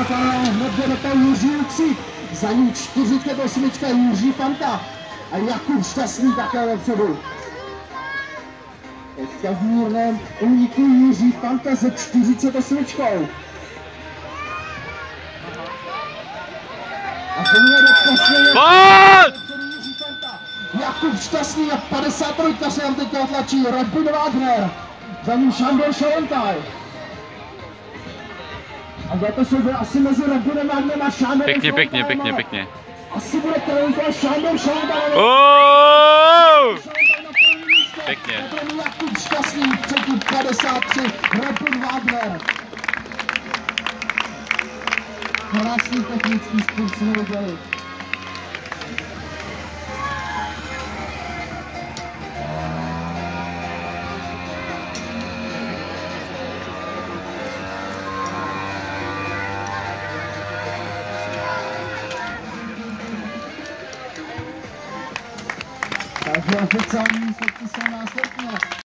hned do toho Jiří Luxík, za ním 48 Jiří Fanta a Jakub Šťastný také vepředu. Teďka v mírném úniku Jiří Fanta se 48. A to je Jiří Fanta. Jakub Šťastný a 53 se nám teďka otlačí, Robin Wagner, za ním Šandor Šalentaj. A to jsou asi mezi Robinem Wagnerem a Šandorem Šalentajem. Pěkně. Asi bude talentovat Šandor Šalentaj. Pěkně. Jakub Šťastný, třetí 53, Robin Wagner. Krásný technický způsob jsme viděli. Takže oficiální výsledky jsou následně.